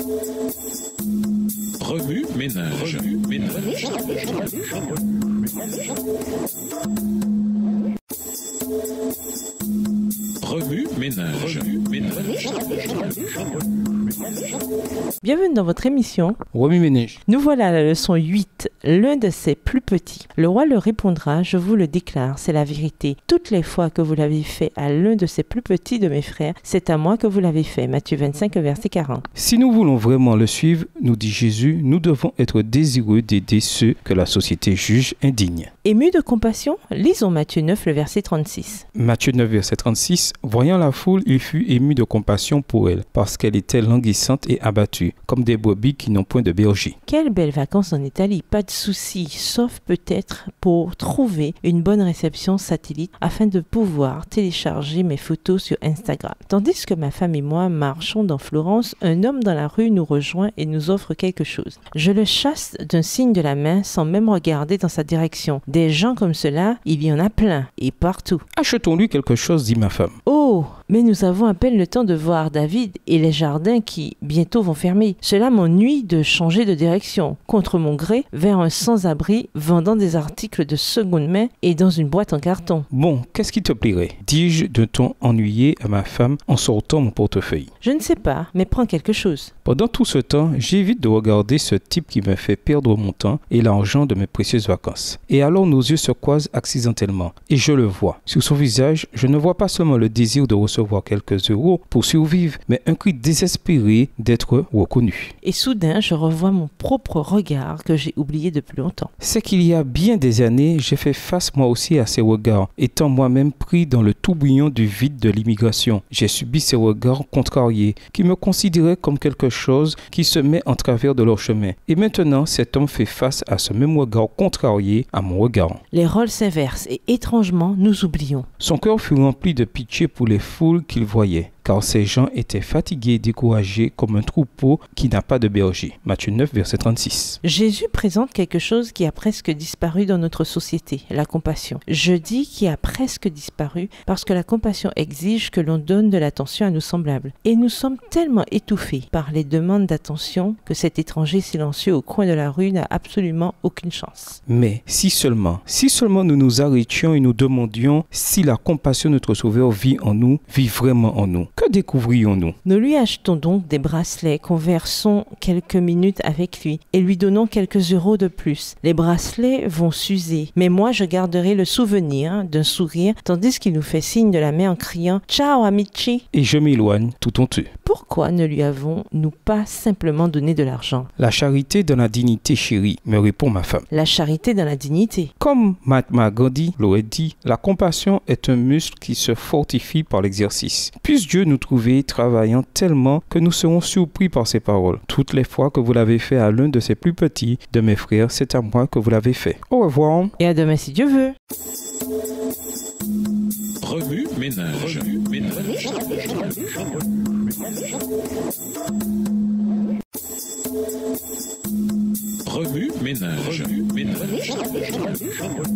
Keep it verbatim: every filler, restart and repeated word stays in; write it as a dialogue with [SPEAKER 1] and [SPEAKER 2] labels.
[SPEAKER 1] Remue ménage. Remue ménage. Remue ménage. Remue ménage.
[SPEAKER 2] Bienvenue dans votre émission.
[SPEAKER 3] Remue ménage.
[SPEAKER 2] Nous voilà à la leçon huit, l'un de ses plus petits. Le roi leur répondra, je vous le déclare, c'est la vérité. Toutes les fois que vous l'avez fait à l'un de ses plus petits de mes frères, c'est à moi que vous l'avez fait. Matthieu vingt-cinq, verset quarante.
[SPEAKER 3] Si nous voulons vraiment le suivre, nous dit Jésus, nous devons être désireux d'aider ceux que la société juge indignes.
[SPEAKER 2] Ému de compassion, lisons Matthieu neuf, le verset trente-six.
[SPEAKER 3] Matthieu neuf, verset trente-six. Voyant la foule, il fut ému de compassion pour elle, parce qu'elle était languissante et abattue, comme des brebis qui n'ont point de berger.
[SPEAKER 2] Quelles belles vacances en Italie, pas de soucis, sauf peut-être pour trouver une bonne réception satellite afin de pouvoir télécharger mes photos sur Instagram. Tandis que ma femme et moi marchons dans Florence, un homme dans la rue nous rejoint et nous offre quelque chose. Je le chasse d'un signe de la main sans même regarder dans sa direction. Des gens comme cela, il y en a plein et partout.
[SPEAKER 3] Achetons-lui quelque chose, dit ma femme.
[SPEAKER 2] Oh, mais nous avons à peine le temps de voir David et les jardins qui bientôt vont fermer. Cela m'ennuie de changer de direction, contre mon gré, vers un sans-abri vendant des articles de seconde main et dans une boîte en carton.
[SPEAKER 3] Bon, qu'est-ce qui te plairait, dis-je d'un ton ennuyé à ma femme en sortant mon portefeuille.
[SPEAKER 2] Je ne sais pas, mais prends quelque chose.
[SPEAKER 3] Pendant tout ce temps, j'évite de regarder ce type qui me fait perdre mon temps et l'argent de mes précieuses vacances. Et alors nos yeux se croisent accidentellement, et je le vois. Sur son visage, je ne vois pas seulement le désir de recevoir quelques euros pour survivre, mais un cri désespéré d'être reconnu.
[SPEAKER 2] Et soudain, je revois mon propre regard que j'ai oublié depuis longtemps.
[SPEAKER 3] C'est qu'il y a bien des années, j'ai fait face moi aussi à ces regards, étant moi-même pris dans le tourbillon du vide de l'immigration. J'ai subi ces regards contrariés, qui me considéraient comme quelque chose qui se met en travers de leur chemin. Et maintenant, cet homme fait face à ce même regard contrarié à mon regard.
[SPEAKER 2] Les rôles s'inversent et étrangement, nous oublions.
[SPEAKER 3] Son cœur fut rempli de pitié pour les foules qu'il voyait, car ces gens étaient fatigués et découragés comme un troupeau qui n'a pas de berger. Matthieu neuf, verset trente-six.
[SPEAKER 2] Jésus présente quelque chose qui a presque disparu dans notre société, la compassion. Je dis qui a presque disparu parce que la compassion exige que l'on donne de l'attention à nos semblables. Et nous sommes tellement étouffés par les demandes d'attention que cet étranger silencieux au coin de la rue n'a absolument aucune chance.
[SPEAKER 3] Mais si seulement, si seulement nous nous arrêtions et nous demandions si la compassion de notre Sauveur vit en nous, vit vraiment en nous. Que découvrions-nous?
[SPEAKER 2] Nous lui achetons donc des bracelets, conversons quelques minutes avec lui et lui donnons quelques euros de plus. Les bracelets vont s'user, mais moi je garderai le souvenir d'un sourire tandis qu'il nous fait signe de la main en criant « Ciao amici !»
[SPEAKER 3] Et je m'éloigne tout honteux.
[SPEAKER 2] Pourquoi ne lui avons-nous pas simplement donné de l'argent?
[SPEAKER 3] La charité dans la dignité, chérie, me répond ma femme.
[SPEAKER 2] La charité dans la dignité.
[SPEAKER 3] Comme Mahatma Gandhi l'aurait dit, la compassion est un muscle qui se fortifie par l'exercice. Puisse Dieu nous trouver travaillant tellement que nous serons surpris par ses paroles. Toutes les fois que vous l'avez fait à l'un de ses plus petits de mes frères, c'est à moi que vous l'avez fait. Au revoir.
[SPEAKER 2] Et à demain si Dieu veut.
[SPEAKER 1] Remue ménage. Remue ménage. Remue ménage. Remue ménage.